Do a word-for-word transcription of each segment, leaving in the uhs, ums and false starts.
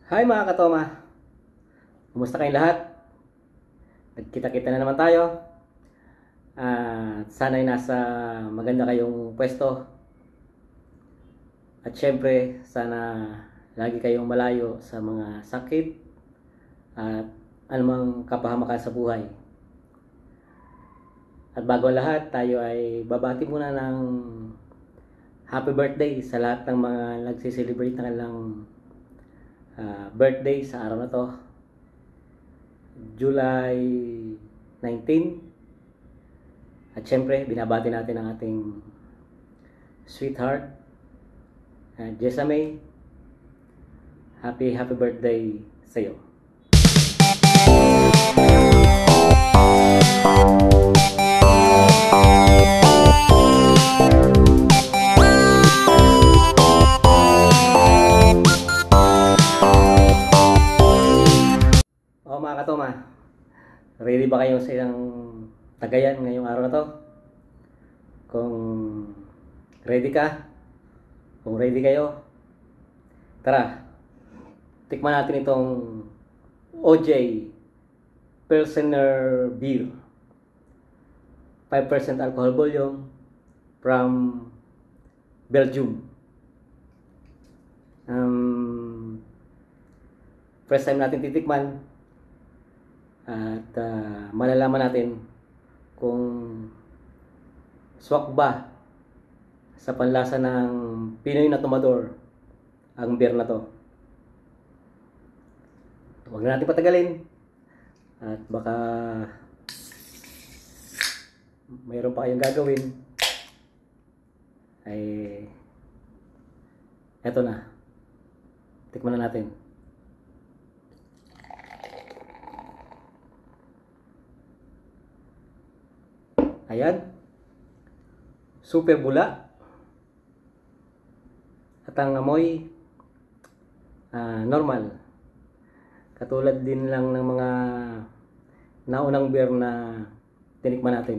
Hi mga katoma! Kumusta kayong lahat? Nagkita-kita na naman tayo. At sana'y nasa maganda kayong pwesto. At syempre, sana lagi kayong malayo sa mga sakit at anumang kapahamakan sa buhay. At bago ang lahat, tayo ay babati muna ng happy birthday sa lahat ng mga nagsiselebrate ng kanilang uh, birthday sa araw na to. July nineteenth. At syempre, binabati natin ang ating sweetheart, uh, Jessa May. Happy, happy birthday sa'yo. O mga katoma, ready ba kayo sa isang tagayan ngayong araw na to? Kung ready ka, kung ready kayo, tara, tikman natin itong O J Pilsner Beer. five percent alcohol volume from Belgium. Um, first time natin titikman at uh, malalaman natin kung swak ba sa panlasa ng Pinoy na tumador ang beer na to. Huwag na natin patagalin at baka mayroon pa kayong gagawin. Ay eto na, tikman na natin. Ayan, super bula at ang amoy uh, normal, katulad din lang ng mga naunang beer na tinikman natin.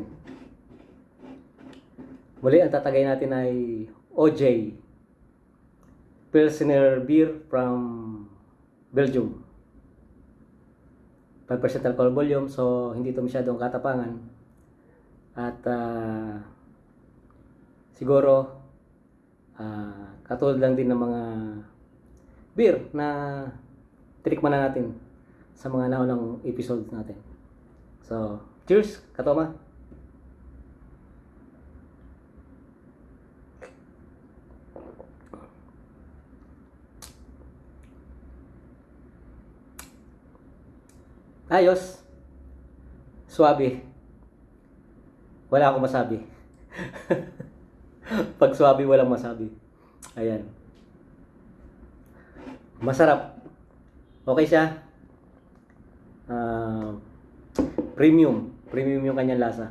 Muli, ang tatagay natin ay O J Pilsner Beer from Belgium. five percent alcohol volume, so hindi ito masyadong katapangan. At uh, siguro uh, katulad lang din ng mga beer na tinikman na natin sa mga naunang episodes natin. So, cheers, katoma! Ayos! Suabe. Wala akong masabi. Pag suabe, walang masabi. Ayan. Masarap. Okay siya. Uh, premium. Premium yung kanyang lasa.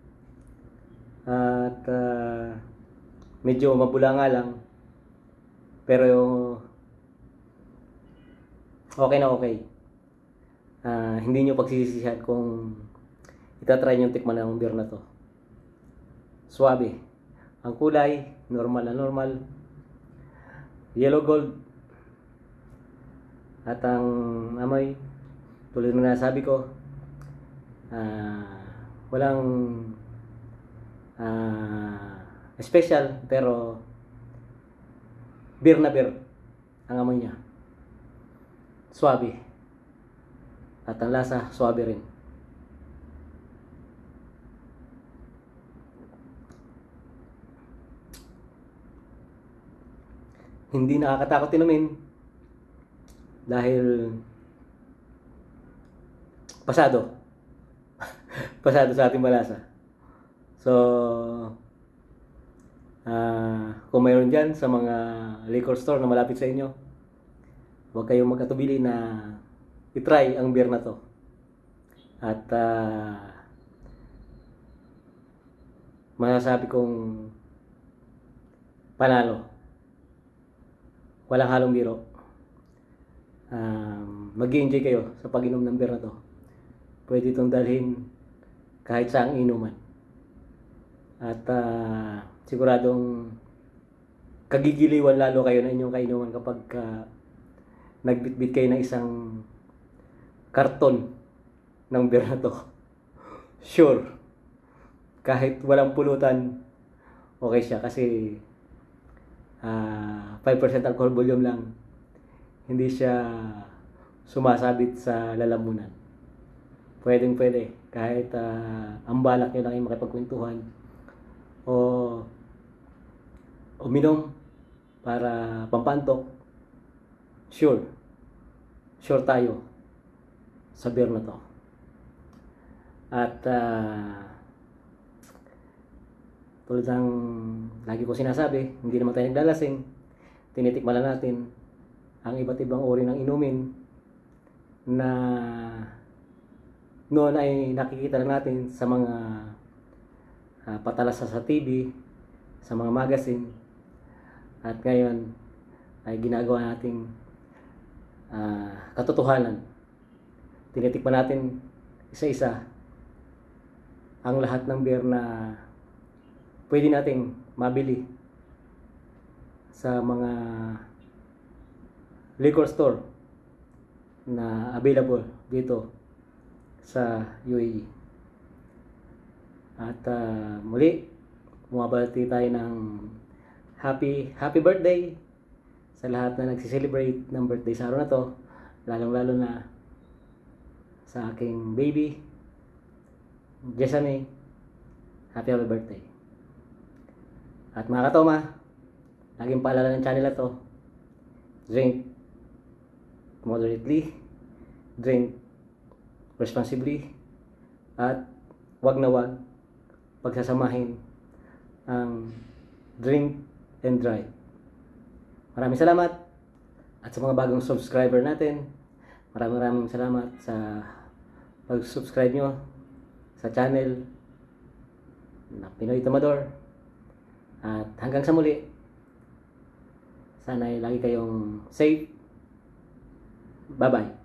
At uh, medyo mabula nga lang. Pero okay na okay. Uh, hindi nyo pagsisisihan kung itatry nyo tikman ng beer na to. Suabe. Ang kulay, normal na normal. Yellow gold. At ang amoy, tulad ng nasabi ko, uh, walang uh, special, pero beer na beer ang amoy niya. Suabe. At ang lasa, suabe rin. Hindi nakakatakot inumin dahil pasado. Pasado sa ating malasa. So, uh, kung mayroon dyan sa mga liquor store na malapit sa inyo, huwag kayong magkatubili na itry ang beer na to. At uh, masasabi kong panalo. Walang halong biro. Um, mag-enjoy kayo sa pag-inom ng beer na to. Pwede itong dalhin kahit saang inuman. At uh, siguradong kagigiliwan lalo kayo na inyong kainuman kapag uh, nagbitbit kayo ng isang karton ng beer na to, sure, kahit walang pulutan, okay siya kasi uh, five percent alcohol volume lang. Hindi siya sumasabit sa lalamunan. Pwedeng pwede. Kahit uh, ang balak nyo lang ay makipagkwentuhan o uminom para pampantok, sure. Sure tayo sa beer na to. At uh, tulad ng lagi ko sinasabi, hindi naman tayo naglalasing. Tinitikman lang natin ang iba't ibang uri ng inumin na noon ay nakikita lang natin sa mga uh, patalasa sa T V, sa mga magazine, at ngayon ay ginagawa nating uh, katotohanan. Tinitikman natin isa-isa ang lahat ng beer na pwede nating mabili sa mga liquor store na available dito sa U A E. At uh, muli, bumabati tayo ng happy happy birthday sa lahat na nagsiselebrate ng birthday sa araw na to, lalong lalo na sa aking baby Jessamine. Happy happy birthday. At mga katoma, laging paalala ng channel na to, drink moderately, drink responsibly, at wag na wag pagsasamahin ang drink and drive. Maraming salamat. At sa mga bagong subscriber natin, maraming maraming salamat sa pag-subscribe nyo sa channel na Pinoy Tomador. At hanggang sa muli, sana ay lagi kayong safe. Bye bye.